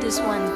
this one.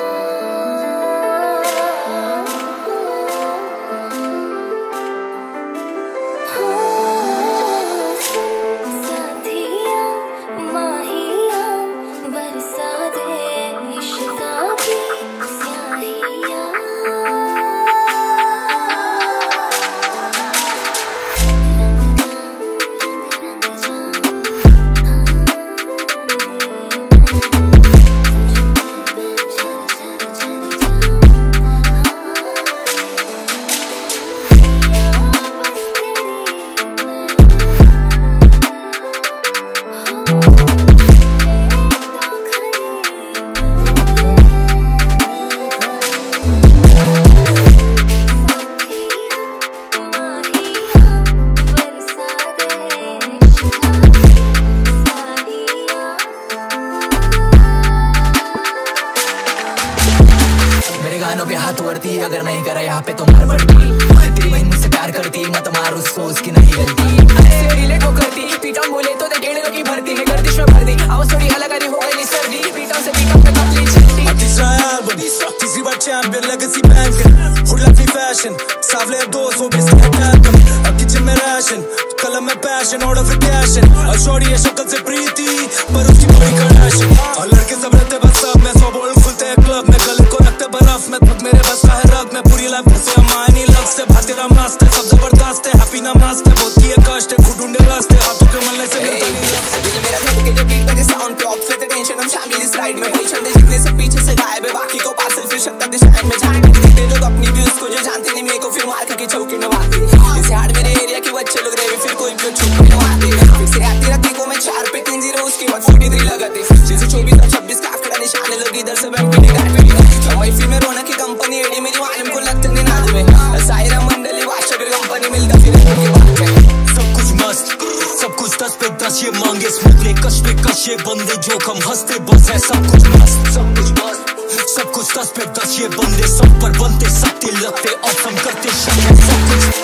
पे हाथ वर्ती अगर नहीं करा यहाँ पे तो मार पड़ती। तेरी बहन मुझसे प्यार करती मत मार उसको उसकी नहीं गलती। ऐसे रिलेट वो करती पीटा बोले तो दे गेड़े की भरती है गर्दिश में भर दी आवाज थोड़ी अलग आ रही हो गई सर्दी पीटा से पीटा पे कतली चलती। तीसरा एल्बम तीसरी बार champion legacy banker hood lucky fashion सावले दोस्त वो बिस्किट एंथम अब किचन में राशन कलम में पैशन ऑर्डर फिर कैशन और शॉर्टी है शक्ल से प्रीति पर उसकी बॉडी करैशन और लड़के सब रहते बस सब में सौ बोल खुलते हैं क्लब में गले को रखते बर्फ में थक मेरे बस का है रग में पूरी लाइफ घुसे मायनी लग से भाग तेरा मस्त है सब जबरदस्त है हैप्पी ना मस्त है बहुत की कष्ट है खुद ढूंढे रास्ते हाथों के मलने से मिलता नहीं मेरा घर के जो बीट पे साउंड पे ऑफ लेते टेंशन हम शामिल इस राइड में भाई छंदे जितने से पीछे से गायब है बाकी को पार्सल फिर शक्कर दिशा में जाएंगे देखते लोग अपनी भी उसको जो जानते नहीं मेरे को फिर मार के चौकी नवाते इसे हार्ड मेरे एरिया के बच्चे लोग रहे फिर कोई भी छुप के नवाते फिर से आती राती को मैं 4 पे 3 0 उसके बाद 43 लगाते जैसे 24 और 26 का आंकड़ा निशान लोग इधर से बैठ के गाड़ी वाईफी में रोना की कंपनी एडी मेरी मालूम को लगते नहीं नाद में सायरा मंडली वाशर कंपनी मिलता फिर के बाद में सब कुछ मस्त सब कुछ 10 पे 10 ये मांगे स्मूथली कश पे कश ये बंदे जो कम हंसते बस है सब कुछ मस्त सब कुछ 10 पे 10 ये बंदे सब पर बनते सकते लगते और हम करते सब कुछ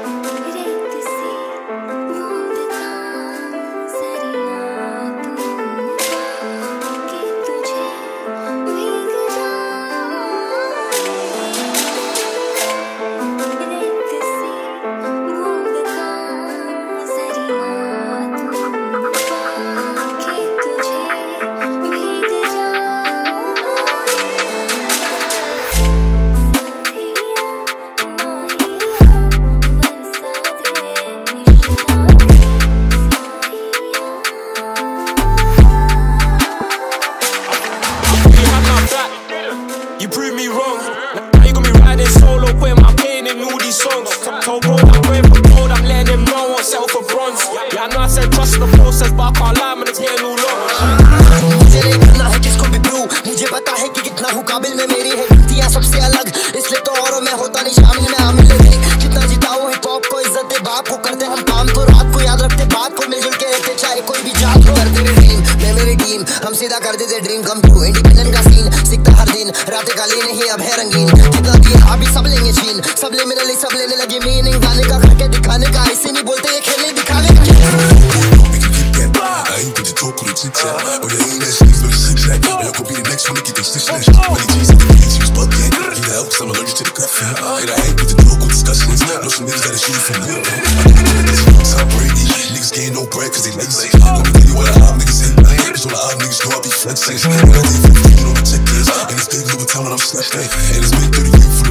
You prove me wrong. Now you got me riding solo, putting my pain in all these songs. Told bro I'm going for gold, I'm letting him know I won't settle for bronze. Yeah, I know I said trust the process, but I can't lie, man, it's getting all long. मुझे नहीं करना है किसको भी prove, मुझे पता है कि कितना हूँ काबिल में मेरी है गलतियाँ सबसे अलग, इसलिए तो औरों में होता नहीं शामिल में आमिल नहीं। जितना जिताओ हिप हॉप को इज्जत दे बाप को करते हम काम तो रात को याद रखते बात को मिलजुल के रहते चाहे कोई भी जात हो करते रे ड्रीम मैं मेरी टीम हम सीधा कर देते ड्रीम कम ट्रू इंडिपेंडेंट का सीन सीखता हर दिन रातें काली नहीं अब है रंगीन कितना दिया अभी सब लेंगे छीन सब ले मेरे लिए सब लेने लगे मीनिंग गाने का करके दिखाने का ऐसे नहीं बोलते ये खेलने दिखाने का I ain't put the talk on the TikTok. Oh, yeah, ain't that shit, but it's sick track. And I could be the next one to get them stitched next. Money G's in the beats, he was bugged in. Get out, cause I'm allergic to the gut fat. And I ain't put the talk on discussions. Know some niggas gotta shoot from the Tom Brady. Niggas getting no bread cause they lazy. Let me tell you what the op niggas hate. It's all the op niggas know I be flexing. And I did 15 on the checklist. And it's big Louis Vuitton when I'm slashed. And it's big 30 for